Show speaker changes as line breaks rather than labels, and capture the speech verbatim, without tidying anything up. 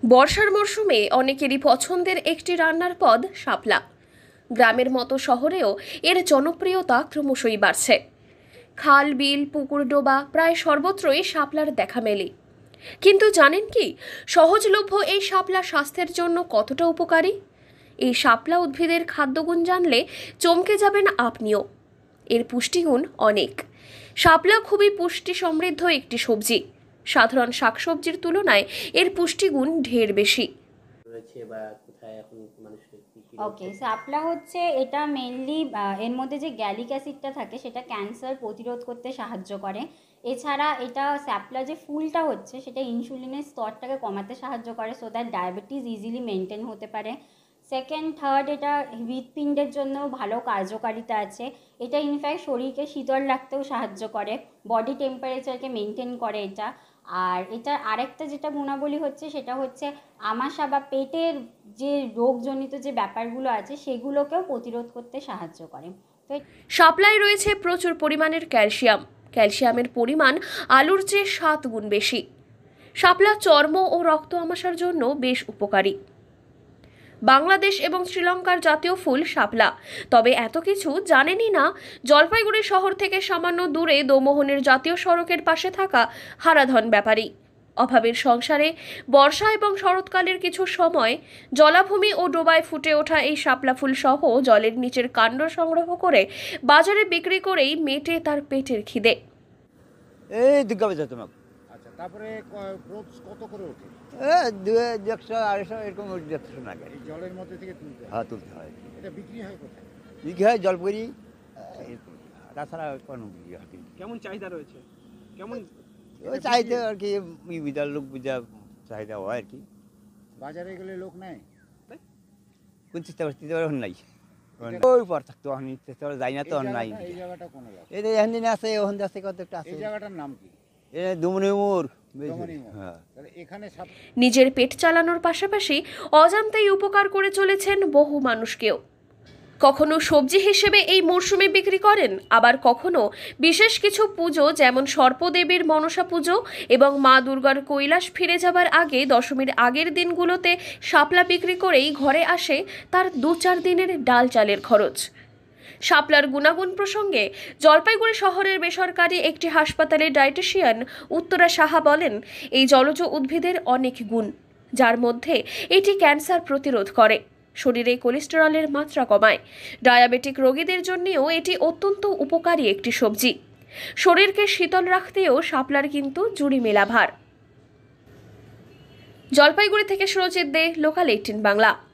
বর্ষার মরশুমে অনেকেরই পছন্দের একটি রান্নার পদ শাপলা। গ্রামের মতো শহরেও এর জনপ্রিয়তা ক্রমশই বাড়ছে। খাল, বিল, পুকুর, ডোবা প্রায় সর্বত্রই শাপলার দেখা মেলে। কিন্তু জানেন কি, সহজলভ্য এই শাপলা স্বাস্থ্যের জন্য কতটা উপকারী? এই শাপলা উদ্ভিদের খাদ্যগুণ জানলে চমকে যাবেন আপনিও। এর পুষ্টিগুণ অনেক। শাপলা খুবই পুষ্টি সমৃদ্ধ একটি সবজি। সাধারণ শাকসবজির তুলনায় এর পুষ্টিগুণ ঢের বেশি।
ওকে, শাপলা হচ্ছে এটা মেনলি এর মধ্যে যে গ্যালিক অ্যাসিডটা থাকে সেটা ক্যান্সার প্রতিরোধ করতে সাহায্য করে। এছাড়া এটা শাপলা যে ফুলটা হচ্ছে সেটা ইনসুলিনের স্তরটাকে কমাতে সাহায্য করে, so that diabetes easily maintain হতে পারে। সেকেন্ড থার্ড এটা হৃৎপিণ্ডের জন্য ভালো কার্যকারিতা আছে। এটা ইনফ্যাক্ট শরীরকে শীতল রাখতেও সাহায্য করে, বডি টেম্পারেচারকে মেনটেন করে এটা। আর এটার আরেকটা যেটা গুণাবলী হচ্ছে সেটা হচ্ছে আমাশা বা পেটের যে রোগজনিত যে ব্যাপারগুলো আছে সেগুলোকেও প্রতিরোধ করতে সাহায্য করে। তো
শাপলায় রয়েছে প্রচুর পরিমাণের ক্যালসিয়াম। ক্যালসিয়ামের পরিমাণ আলুর চেয়ে সাত গুণ বেশি। শাপলা চর্ম ও রক্ত আমাশার জন্য বেশ উপকারী। বাংলাদেশ এবং শ্রীলঙ্কার জাতীয় ফুল শাপলা। তবে এত কিছু জানেনই না জলপাইগুড়ি শহর থেকে সামান্য দূরে দোমোহনের জাতীয় সড়কের পাশে থাকা হারাধন ব্যাপারী। অভাবের সংসারে বর্ষা এবং শরৎকালের কিছু সময় জলাভূমি ও ডোবায় ফুটে ওঠা এই শাপলা ফুল সহ জলের নিচের কাণ্ড সংগ্রহ করে বাজারে বিক্রি করেই মেটে তার পেটের খিদে।
এই দুর্গাপূজা তোমার।
আচ্ছা, তারপরে রোজ কত করে ওঠে?
একশো আড়াইশো এরকম দেখছো না।
এই জলের মধ্যে থেকে তুলতে হয়?
হ্যাঁ, তুলতে হয়।
এটা বিক্রি হয় কোথায়?
বিক্রি হয় জলপুরি, তাছাড়া কোনো বিক্রি হয়।
কেমন চাহিদা রয়েছে? কেমন
ওই চাহিদা আর কি, বিদার লোক বুঝা চাহিদা হয় আর কি।
বাজারে গেলে লোক নেয়?
কোন চেষ্টা করতে নাই, ওই পর থাকতো চেষ্টা করে যাই না তো নাই।
এই জায়গাটা কোন জায়গা?
এই যে এখান দিন আছে, ওখান আছে, কত একটা আছে।
এই জায়গাটার নাম কি?
এ দুমনিমুর।
নিজের পেট চালানোর পাশাপাশি অজান্তেই উপকার করে চলেছেন বহু মানুষকেও। কখনো সবজি হিসেবে এই মরশুমে বিক্রি করেন, আবার কখনো বিশেষ কিছু পুজো যেমন সর্পদেবীর মনসা পুজো এবং মা দুর্গার কৈলাস ফিরে যাবার আগে দশমীর আগের দিনগুলোতে শাপলা বিক্রি করেই ঘরে আসে তার দু চার দিনের ডাল চালের খরচ। শাপলার গুণাগুণ প্রসঙ্গে জলপাইগুড়ি শহরের বেসরকারি একটি হাসপাতালের ডায়েটিশিয়ান উত্তরা সাহা বলেন, এই জলজ উদ্ভিদের অনেক গুণ, যার মধ্যে এটি ক্যান্সার প্রতিরোধ করে, শরীরে কোলেস্টেরলের মাত্রা কমায়। ডায়াবেটিক রোগীদের জন্যও এটি অত্যন্ত উপকারী একটি সবজি। শরীরকে শীতল রাখতেও শাপলার কিন্তু জুড়ি মেলা ভার। জলপাইগুড়ি থেকে সুরজিৎ দে, লোকাল এইটিন বাংলা।